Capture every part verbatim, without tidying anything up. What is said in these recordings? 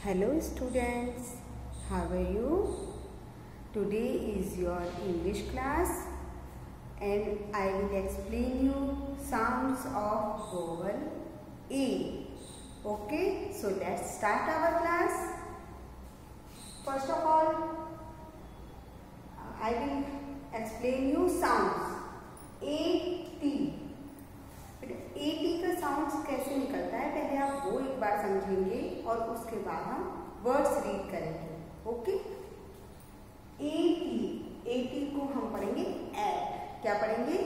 Hello students, how are you? Today is your English class and I will explain you sounds of vowel A. Okay, so let's start our class. First of all, I will explain you sounds. A, T. A T का sounds कैसे निकलता है पहले आप वो एक बार समझेंगे और उसके बाद हम वर्ड्स रीड करेंगे. Okay, A T, A T को हम पढ़ेंगे एट. क्या पढ़ेंगे?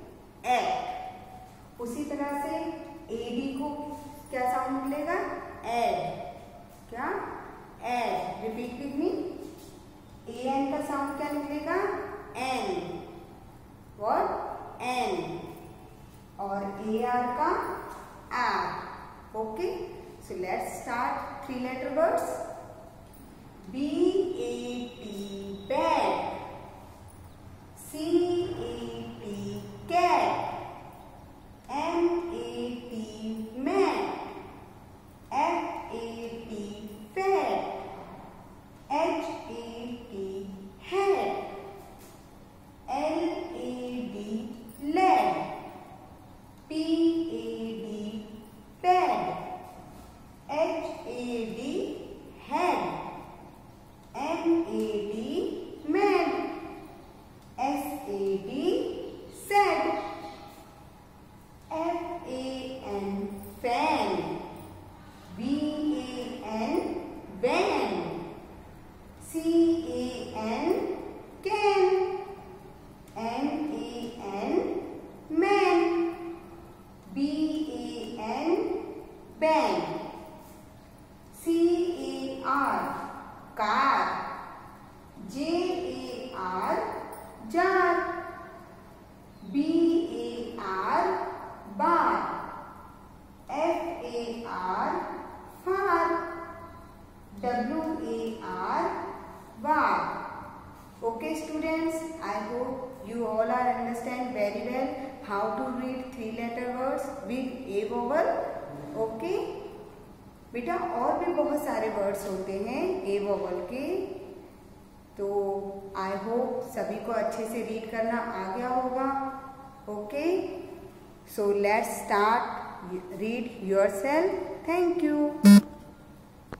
एट. उसी तरह से ए डी को क्या साउंड निकलेगा? एड. क्या? Ad. Repeat with me. A N का साउंड क्या निकलेगा? एन. व्हाट? एन. और ए आर का ar. Okay, so let's start three letter words. B A T bat, C A T cat, M A T mat, F A T fat, H A T head, L A D led, P A D pad, H A D head, M A D mad, S A D sad, F A N fan, V A N van, C A N can, M A N man, B A N ban, C A R car, J A R jar, B A R bar, F A R far, W A R war. Okay students, I hope you all are understand very well how to read three letter words with a vowel. Okay बेटा, और भी बहुत सारे words होते हैं ए vowel के, तो I hope सभी को अच्छे से रीड करना आ गया होगा. Okay, so let's start. Read yourself. Thank you.